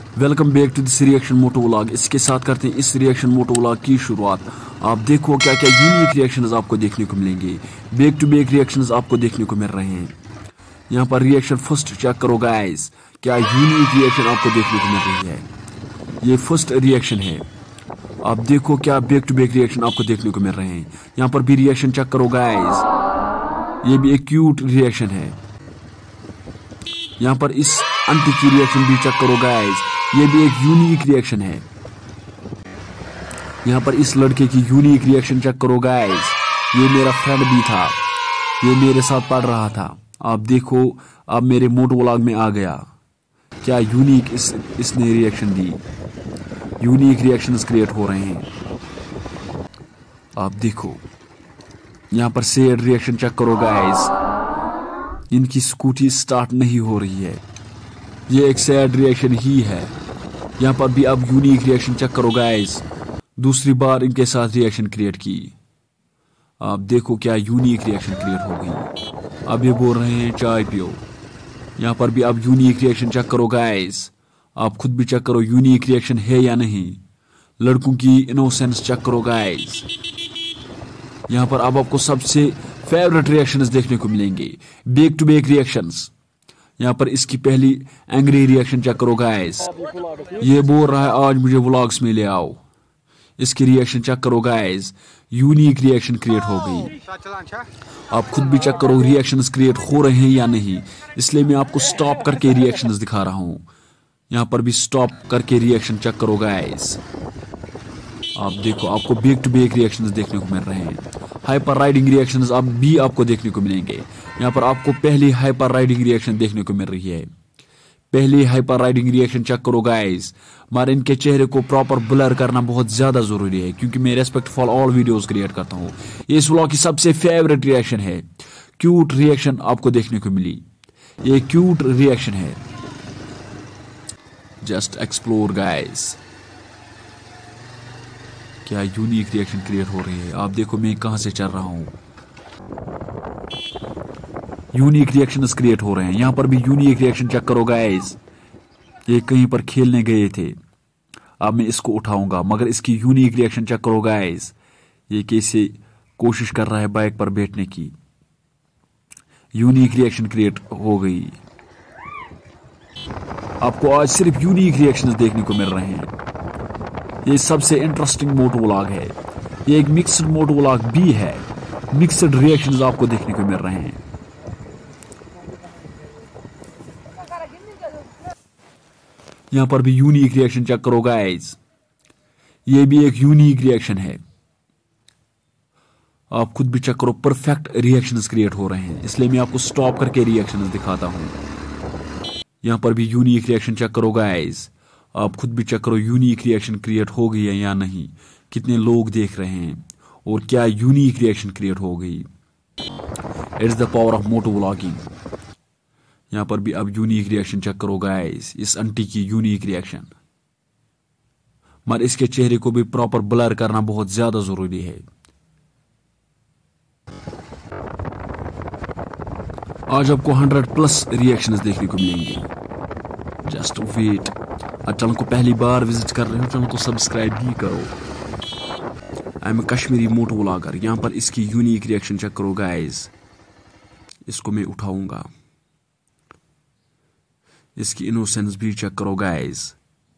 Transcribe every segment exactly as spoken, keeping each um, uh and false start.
Welcome back to this reaction moto vlog. इसके साथ करते हैं इस रिएक्शन मोटो व्लॉग की शुरुआत। आप देखो क्या क्या यूनिक रिएक्शंस आपको देखने को मिलेंगे, बैक टू बैक रिएक्शंस आपको देखने को मिल रहे हैं। यहाँ पर रिएक्शन फर्स्ट चेक करो गाइस, क्या यूनिक रिएक्शन आपको देखने को मिल रही है। ये फर्स्ट रिएक्शन है। आप देखो क्या बैक टू बैक रिएक्शन आपको देखने को मिल रहे हैं। यहाँ पर भी रिएक्शन चेक करो गाइस, ये भी एक क्यूट रिएक्शन है। यहाँ पर इस आंटी की रिएक्शन भी चेक करो गाइस, ये भी एक यूनिक रिएक्शन है। यहाँ पर इस लड़के की यूनिक रिएक्शन चेक करो गाइस, ये मेरा फ्रेंड भी था, ये मेरे साथ पढ़ रहा था। आप देखो अब मेरे मोटो व्लॉग में आ गया, क्या यूनिक इस इसने रिएक्शन दी। यूनिक रिएक्शंस क्रिएट हो रहे हैं। आप देखो यहाँ पर सैड रिएक्शन चेक करो गाइस, इनकी स्कूटी स्टार्ट नहीं हो रही है, ये एक सैड रिएक्शन ही है। यहाँ पर भी अब यूनिक रिएक्शन चेक करो गाइस, दूसरी बार इनके साथ रिएक्शन क्रिएट की। आप देखो क्या यूनिक रिएक्शन क्रिएट हो गई। अब ये बोल रहे हैं चाय पियो। यहाँ पर भी अब यूनिक रिएक्शन चेक करो गाइस, आप खुद भी चेक करो यूनिक रिएक्शन है या नहीं। लड़कों की इनोसेंस चेक करो गाइस। यहाँ पर अब आपको सबसे फेवरेट रिएक्शंस देखने को मिलेंगे, बैक टू बैक रिएक्शंस। यहाँ पर इसकी पहली एंग्री रिएक्शन चेक करो गाइस, ये बोल रहा है आज मुझे व्लॉग्स में ले आओ। इसकी रिएक्शन चेक करो गाइस, यूनिक रिएक्शन क्रिएट हो गई। आप खुद भी चेक करो रिएक्शंस क्रिएट हो रहे हैं या नहीं, इसलिए मैं आपको स्टॉप करके रिएक्शंस दिखा रहा हूँ। यहाँ पर भी स्टॉप करके रिएक्शन चेक करो गाइस। आप देखो आपको बैक टू बैक रिएक्शंस देखने को मिल रहे हैं। हाइपर राइडिंग रिएक्शंस अब भी आपको देखने को मिलेंगे। यहाँ पर आपको पहली हाइपर राइडिंग रिएक्शन देखने को मिल रही है। पहली हाइपर राइडिंग रिएक्शन चेक करो गाइस, मगर इनके चेहरे को प्रॉपर ब्लर करना बहुत ज्यादा जरूरी है, क्योंकि मैं respect for all videos create करता हूँ। ये इस व्लॉग की सबसे फेवरेट रिएक्शन है। क्यूट रिएक्शन आपको देखने को मिली, ये क्यूट रिएक्शन है। जस्ट एक्सप्लोर गाइस, क्या यूनिक रिएक्शन क्रिएट हो रही है। आप देखो मैं कहां से चल रहा हूं, यूनिक रिएक्शंस क्रिएट हो रहे हैं। यहां पर भी यूनिक रिएक्शन चेक करो गाइस, ये कहीं पर खेलने गए थे, अब मैं इसको उठाऊंगा, मगर इसकी यूनिक रिएक्शन चेक करो गाइस, ये कैसे कोशिश कर रहा है बाइक पर बैठने की। यूनिक रिएक्शन क्रिएट हो गई। आपको आज सिर्फ यूनिक रिएक्शंस देखने को मिल रहे हैं। ये सबसे इंटरेस्टिंग मोटो व्लॉग है, ये एक मिक्सड मोटो व्लॉग भी है। मिक्सड रिएक्शंस आपको देखने को मिल रहे हैं। यहां पर भी यूनिक रिएक्शन चेक करो गाइस, ये भी एक यूनिक रिएक्शन है। आप खुद भी चेक करो, परफेक्ट रिएक्शंस क्रिएट हो रहे हैं, इसलिए मैं आपको स्टॉप करके रिएक्शंस दिखाता हूं। यहां पर भी यूनिक रिएक्शन चेक करो गाइस, आप खुद भी चेक करो यूनिक रिएक्शन क्रिएट हो गई है या नहीं, कितने लोग देख रहे हैं और क्या यूनिक रिएक्शन क्रिएट हो गई। It's the power of moto vlogging. यहां पर भी अब यूनिक रिएक्शन चेक करो गाइस, इस आंटी की यूनिक रिएक्शन, मगर इसके चेहरे को भी प्रॉपर ब्लर करना बहुत ज्यादा जरूरी है। आज आपको हंड्रेड प्लस रिएक्शंस देखने को मिलेंगे। Just wait. चैनल को पहली बार विजिट कर रहे हो, चैनल को सब्सक्राइब भी करो। I am Kashmiri moto vlogger. यहाँ पर इसकी यूनिक रिएक्शन चेक करो गाइस, इसको मैं उठाऊंगा। इसकी इनोसेंस भी चेक करो गाइस।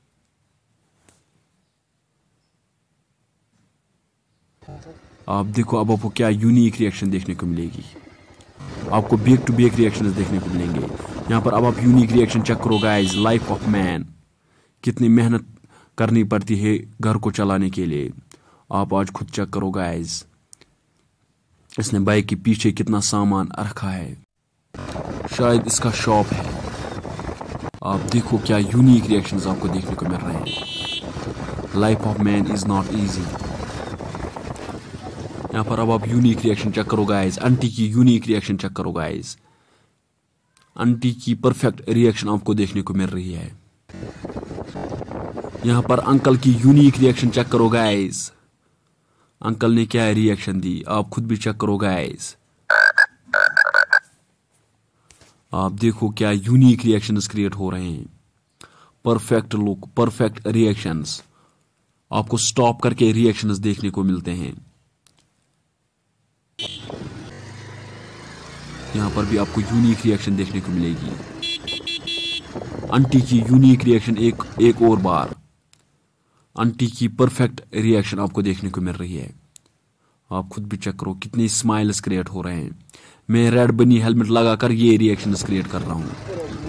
आप देखो अब आपको क्या यूनिक रिएक्शन देखने को मिलेगी। आपको बैक टू बैक रिएक्शंस देखने को मिलेंगे। यहाँ पर अब आप यूनिक रिएक्शन चेक करो गाइस। लाइफ ऑफ मैन, कितनी मेहनत करनी पड़ती है घर को चलाने के लिए, आप आज खुद चेक करो गाइस। इसने बाइक के पीछे कितना सामान रखा है, शायद इसका शॉप है। आप देखो क्या यूनिक रिएक्शंस आपको देखने को मिल रहे हैं। Life of man is not easy. यहाँ पर अब आप यूनिक रिएक्शन चेक करो गाइस, आंटी की यूनिक रिएक्शन चेक करो गाइस। आंटी की परफेक्ट रिएक्शन आपको देखने को मिल रही है। यहाँ पर अंकल की यूनिक रिएक्शन चेक करो गाइस, अंकल ने क्या रिएक्शन दी, आप खुद भी चेक करो गाइस। आप देखो क्या यूनिक रिएक्शंस क्रिएट हो रहे हैं। परफेक्ट लुक, परफेक्ट रिएक्शंस, आपको स्टॉप करके रिएक्शंस देखने को मिलते हैं। यहां पर भी आपको यूनिक रिएक्शन देखने को मिलेगी। आंटी की यूनिक रिएक्शन एक एक और बार, आंटी की परफेक्ट रिएक्शन आपको देखने को मिल रही है। आप खुद भी चेक करो कितने स्माइल्स क्रिएट हो रहे हैं। मैं रेड बनी हेलमेट लगाकर ये रिएक्शंस क्रिएट कर रहा हूं।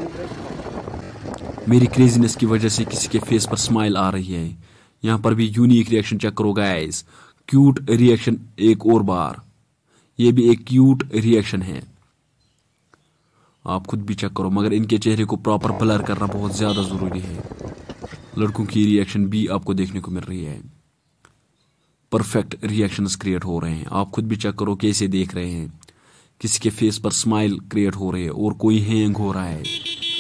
मेरी क्रेजीनेस की वजह से किसी के फेस पर स्माइल आ रही है। यहां पर भी यूनिक रिएक्शन चेक करो गाइस। क्यूट रिएक्शन एक और बार, ये भी एक क्यूट रिएक्शन है। आप खुद भी चेक करो, मगर इनके चेहरे को प्रॉपर ब्लर करना बहुत ज्यादा जरूरी है। लड़कों की रिएक्शन भी आपको देखने को मिल रही है। परफेक्ट रिएक्शंस क्रिएट हो रहे हैं। आप खुद भी चेक करो कैसे देख रहे हैं। किसी के फेस पर स्माइल क्रिएट हो रही है और कोई हैंग हो रहा है।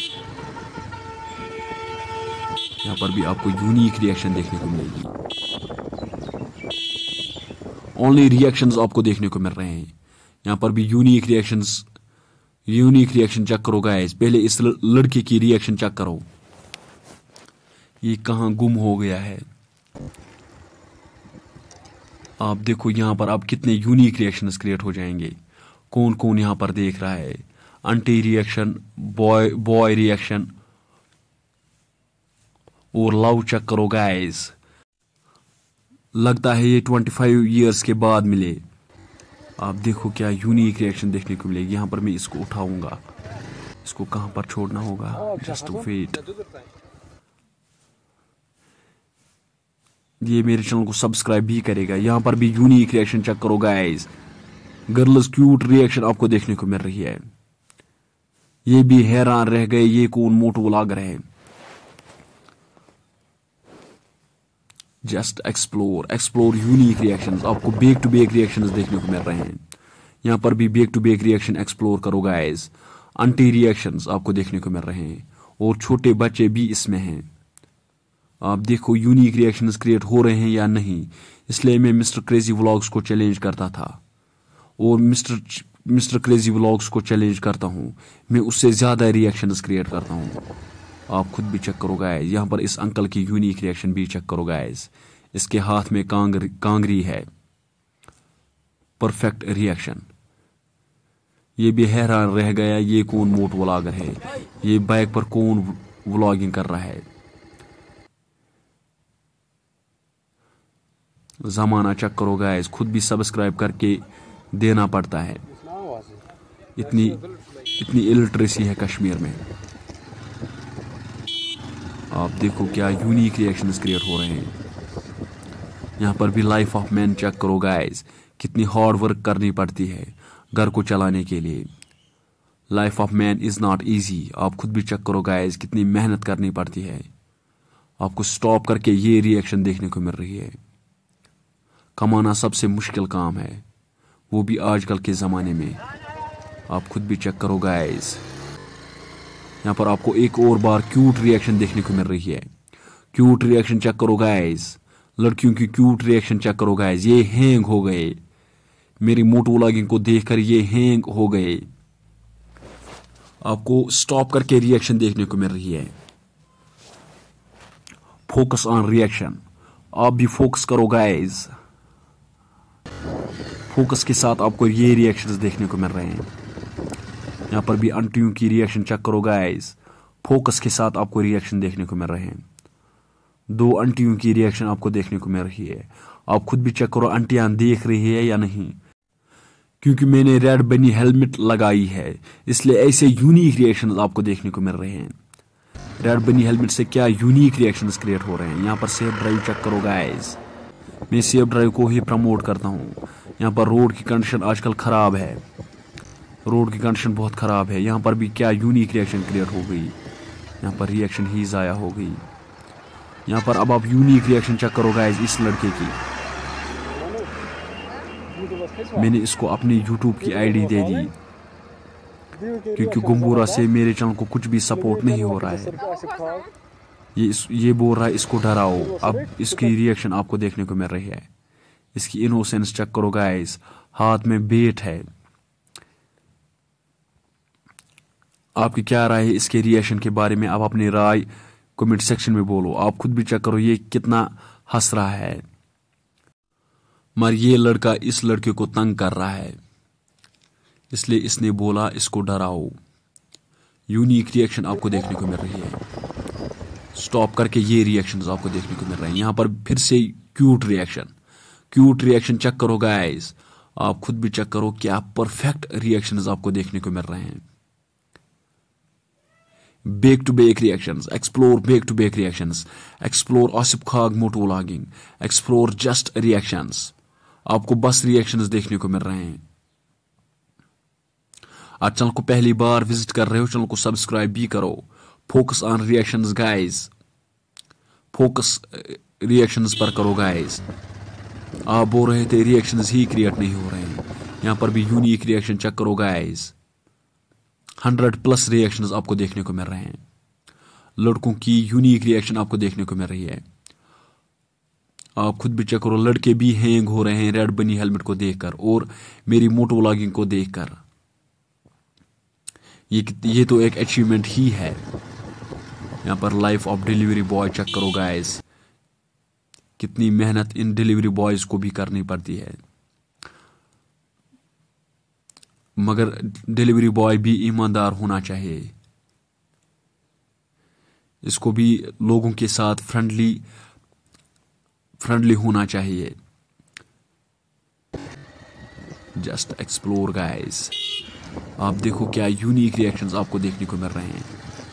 यहां पर भी आपको यूनिक रिएक्शन देखने को मिलेगी। ओनली रिएक्शंस आपको देखने को मिल रहे हैं। यहां पर भी unique reactions, unique reaction check करो गाइस। पहले इस लड़के की रिएक्शन चेक करो, ये कहां गुम हो गया है। आप देखो यहां पर आप कितने यूनिक रिएक्शंस क्रिएट हो जाएंगे। कौन कौन यहां पर देख रहा है। Aunty reaction, boy boy reaction और लव चेक करो गाइस। लगता है ये ट्वेंटी फाइव ईयर्स के बाद मिले। आप देखो क्या यूनिक रिएक्शन देखने को मिलेगी। यहां पर मैं इसको उठाऊंगा, इसको कहां पर छोड़ना होगा, जस्ट वेट। ये मेरे चैनल को सब्सक्राइब भी करेगा। यहां पर भी यूनिक रिएक्शन चेक करो गाइस। गर्ल्स क्यूट रिएक्शन आपको देखने को मिल रही है। ये भी हैरान रह गए, ये कौन मोटो व्लॉगर है। Just explore, explore unique reactions. आपको बैक टू बैक रिएक्शंस देखने को मिल रहे हैं। यहां पर भी back to back reaction explore करो गाइस। आंटी रिएक्शंस आपको देखने को मिल रहे हैं और छोटे बच्चे भी इसमें हैं। आप देखो यूनिक रिएक्शंस क्रिएट हो रहे हैं या नहीं। इसलिए मैं मिस्टर क्रेजी व्लॉग्स को चैलेंज करता था और मिस्टर मिस्टर क्रेजी व्लॉग्स को चैलेंज करता हूं। मैं उससे ज्यादा रिएक्शंस क्रिएट करता हूं। आप खुद भी चेक करो गाइस। यहां पर इस अंकल की यूनिक रिएक्शन भी चेक करो गाइस। इसके हाथ में कांगरी कांगरी है। Perfect reaction. ये भी हैरान रह गया, ये कौन मोट व्लॉगर है। ये बाइक पर कौन व्लॉगिंग कर रहा है। जमाना चेक करो गाइस। खुद भी सब्सक्राइब करके देना पड़ता है। इतनी इतनी इलिटरेसी है कश्मीर में। आप देखो क्या यूनिक रिएक्शंस क्रिएट हो रहे हैं। यहां पर भी लाइफ ऑफ मैन चेक करो गाइस। कितनी हार्ड वर्क करनी पड़ती है घर को चलाने के लिए। Life of man is not easy. आप खुद भी चेक करो गाइस, कितनी मेहनत करनी पड़ती है। आपको स्टॉप करके ये रिएक्शन देखने को मिल रही है। कमाना सबसे मुश्किल काम है, वो भी आजकल के जमाने में। आप खुद भी चेक करो गाइस। यहां पर आपको एक और बार क्यूट रिएक्शन देखने को मिल रही है। क्यूट रिएक्शन चेक करो गाइस। लड़कियों की क्यूट रिएक्शन चेक करो गाइस। ये हैंग हो गए, मेरी मोटो व्लॉगिंग को देखकर ये हैंग हो गए। आपको स्टॉप करके रिएक्शन देखने को मिल रही है। Focus on reaction. आप भी फोकस करो गाइस। फोकस के साथ आपको ये रिएक्शंस देखने को मिल रहे हैं। यहां पर भी आंटियों की रिएक्शन चेक करो गाइस। फोकस के साथ आपको रिएक्शन देखने को मिल रहे हैं। दो आंटियों की रिएक्शन आपको देखने को मिल रही है। आप खुद भी चेक करो आंटियां देख रही है या नहीं। क्योंकि मैंने रेड बनी हेलमेट लगाई है, इसलिए ऐसे यूनिक रिएक्शंस आपको देखने को मिल रहे हैं। रेड बनी हेलमेट से क्या यूनिक रिएक्शंस क्रिएट हो रहे हैं। यहाँ पर सेफ ड्राइव चेक करो गाइस। मैं सेफ ड्राइव को ही प्रमोट करता हूँ। यहाँ पर रोड की कंडीशन आजकल खराब है, रोड की कंडीशन बहुत खराब है। यहाँ पर भी क्या यूनिक रिएक्शन क्रिएट हो गई। यहाँ पर रिएक्शन ही जाया हो गई। यहाँ पर अब आप यूनिक रिएक्शन चेक करो गाइस इस लड़के की। मैंने इसको अपनी यूट्यूब की आईडी दे दी क्योंकि गुम्बूरा से मेरे चैनल को कुछ भी सपोर्ट नहीं हो रहा है। ये इस, ये बोल रहा है इसको डराओ। अब इसकी रिएक्शन आपको देखने को मिल रही है। इसकी इनोसेंस चेक करो गाइस। हाथ में बेट है। आपकी क्या राय है इसके रिएक्शन के बारे में। आप अपनी राय कमेंट सेक्शन में बोलो। आप खुद भी चेक करो ये कितना हंस रहा है, मगर ये लड़का इस लड़के को तंग कर रहा है, इसलिए इसने बोला इसको डराओ। यूनिक रिएक्शन आपको देखने को मिल रही है। स्टॉप करके ये रिएक्शंस आपको देखने को मिल रहे हैं। यहां पर फिर से cute reaction, cute reaction check करो गाइस। आप खुद भी चेक करो क्या परफेक्ट रिएक्शंस आपको देखने को मिल रहे हैं। Back to back reactions, explore back to back reactions, explore Asif Khag moto vlogging, explore just reactions. आपको बस रिएक्शंस देखने को मिल रहे हैं। आज चैनल को पहली बार विजिट कर रहे हो, चैनल को सब्सक्राइब भी करो। Focus on reactions guys, focus reactions पर करो गाइस। आप बोल रहे थे रिएक्शंस ही क्रिएट नहीं हो रहे हैं, यहां पर भी यूनिक रिएक्शन चेक करो गाइस। हंड्रेड प्लस रिएक्शंस आपको देखने को मिल रहे हैं। लड़कों की यूनिक रिएक्शन आपको देखने को मिल रही है। आप खुद भी चेक करो, लड़के भी हैंग हो रहे हैं रेड बनी हेलमेट को देखकर और मेरी मोटो व्लॉगिंग को देखकर। ये ये तो एक अचीवमेंट ही है। यहां पर life of delivery boy check करो गाइस, कितनी मेहनत इन डिलीवरी बॉयज को भी करनी पड़ती है, मगर डिलीवरी बॉय भी ईमानदार होना चाहिए। इसको भी लोगों के साथ फ्रेंडली फ्रेंडली होना चाहिए। Just explore guys. आप देखो क्या यूनिक रिएक्शंस आपको देखने को मिल रहे हैं।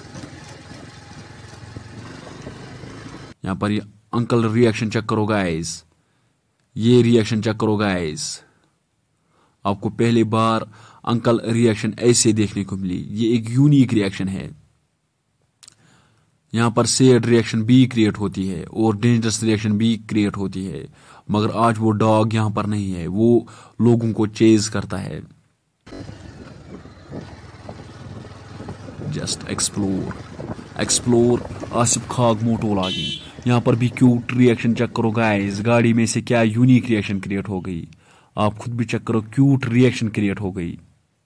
यहां पर ये अंकल रिएक्शन चेक करो गाइस, ये रिएक्शन चेक करो गाइस। आपको पहली बार अंकल रिएक्शन ऐसे देखने को मिली, ये एक यूनिक रिएक्शन है। यहां पर सैड रिएक्शन भी क्रिएट होती है और डेंजरस रिएक्शन भी क्रिएट होती है, मगर आज वो डॉग यहां पर नहीं है, वो लोगों को चेज करता है। Just explore, explore Asif Khag moto vlogging. यहां पर भी क्यूट रिएक्शन चेक करो गाइस। गाड़ी में से क्या यूनिक रिएक्शन क्रिएट हो गई, आप खुद भी चेक करो, क्यूट रिएक्शन क्रिएट हो गई।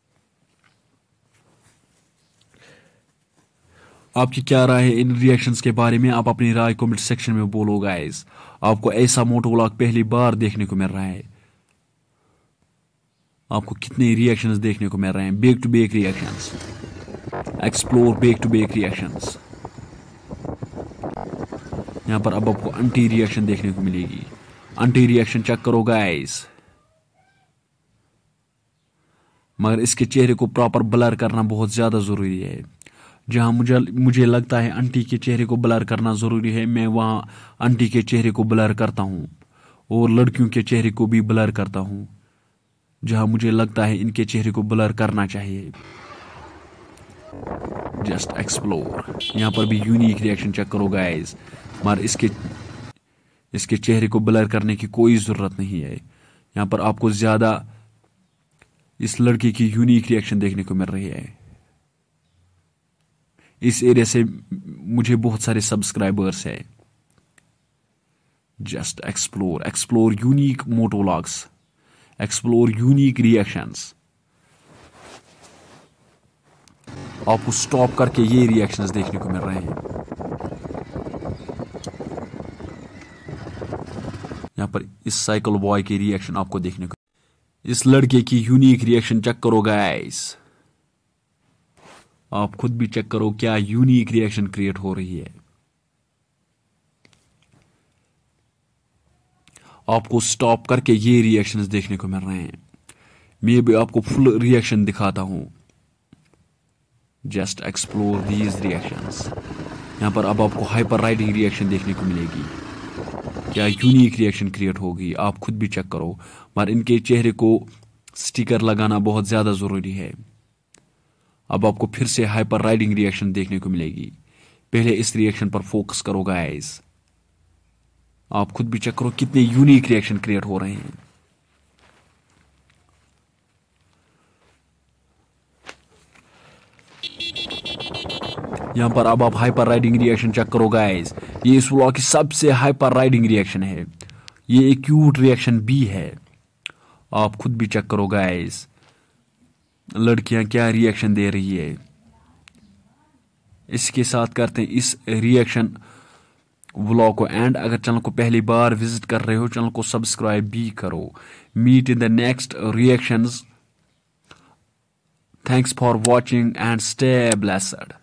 आपकी क्या राय है इन रिएक्शंस के बारे में, आप अपनी राय कमेंट सेक्शन में बोलो गाइस। आपको ऐसा मोटो व्लॉग पहली बार देखने को मिल रहा है, आपको कितने रिएक्शंस देखने को मिल रहे हैं। Back to back reactions, explore back to back reactions. यहां पर अब आपको अंटी रिएक्शन देखने को मिलेगी। अंटी रिएक्शन चेक करो गाइस, मगर इसके चेहरे को प्रॉपर ब्लर करना बहुत ज्यादा जरूरी है। जहां मुझे मुझे लगता है आंटी के चेहरे को ब्लर करना जरूरी है, मैं वहां आंटी के चेहरे को ब्लर करता हूं और लड़कियों के चेहरे को भी ब्लर करता हूं जहां मुझे लगता है इनके चेहरे को ब्लर करना चाहिए। Just explore. यहां पर भी यूनिक रिएक्शन चेक करो गाइस, मगर इसके इसके चेहरे को ब्लर करने की कोई जरूरत नहीं है। यहां पर आपको ज्यादा इस लड़के की यूनिक रिएक्शन देखने को मिल रही है। इस एरिया से मुझे बहुत सारे सब्सक्राइबर्स है। Just explore, explore unique moto vlogs, explore unique reactions. आपको स्टॉप करके ये रिएक्शंस देखने को मिल रहे हैं। यहां पर इस साइकिल बॉय की रिएक्शन आपको देखने को, इस लड़के की यूनिक रिएक्शन चेक करो गाइस। आप खुद भी चेक करो क्या यूनिक रिएक्शन क्रिएट हो रही है। आपको स्टॉप करके ये रिएक्शंस देखने को मिल रहे हैं। मैं भी आपको फुल रिएक्शन दिखाता हूं। Just explore these reactions. यहां पर अब आपको हाइपर राइडिंग रिएक्शन देखने को मिलेगी। क्या यूनिक रिएक्शन क्रिएट होगी, आप खुद भी चेक करो, मगर इनके चेहरे को स्टिकर लगाना बहुत ज्यादा जरूरी है। अब आपको फिर से हाइपर राइडिंग रिएक्शन देखने को मिलेगी। पहले इस रिएक्शन पर फोकस करो गाइस। आप खुद भी चेक करो कितने यूनिक रिएक्शन क्रिएट हो रहे हैं। यहां पर अब आप हाइपर राइडिंग रिएक्शन चेक करो गाइस। ये इस व्लॉग की सबसे हाइपर राइडिंग रिएक्शन है। ये एक क्यूट रिएक्शन भी है, आप खुद भी चेक करो गाइस। लड़कियां क्या रिएक्शन दे रही है। इसके साथ करते हैं इस रिएक्शन व्लॉग को एंड। अगर चैनल को पहली बार विजिट कर रहे हो चैनल को सब्सक्राइब भी करो। Meet in the next reactions. Thanks for watching and stay blessed.